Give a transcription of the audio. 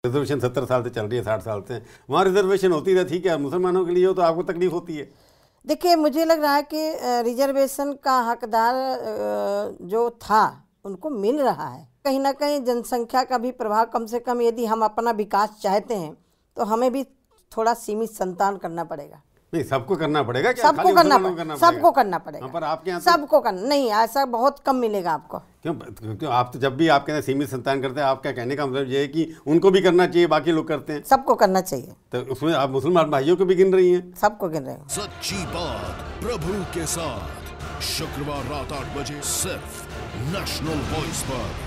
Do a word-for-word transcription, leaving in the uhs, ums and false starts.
Reservation सत्तर साल से चल रही है, साठ साल से, वहाँ रिजर्वेशन होती रहती क्या मुसलमानों के लिए हो तो आपको तकलीफ होती है? देखिए, मुझे लग रहा है कि रिजर्वेशन का हकदार जो था उनको मिल रहा है। कहीं ना कहीं जनसंख्या का भी प्रभाव, कम से कम यदि हम अपना विकास चाहते हैं तो हमें भी थोड़ा सीमित संतान करना पड़ेगा। नहीं, सबको करना पड़ेगा क्या? सबको करना पड़ेगा, सबको करना पड़ेगा। पर आपके यहाँ सबको करना नहीं, ऐसा बहुत कम मिलेगा आपको। क्यों? क्यों आप तो जब भी आप कहते हैं सीमित संतान करते हैं, आपका कहने का मतलब ये है कि उनको भी करना चाहिए, बाकी लोग करते हैं। सबको करना चाहिए। तो उसमें आप मुसलमान भाइयों को भी गिन रही हैं? सबको गिन रहे हैं। सच्ची बात प्रभु के साथ, शुक्रवार रात आठ बजे सिर्फ नेशनल वॉइस पर।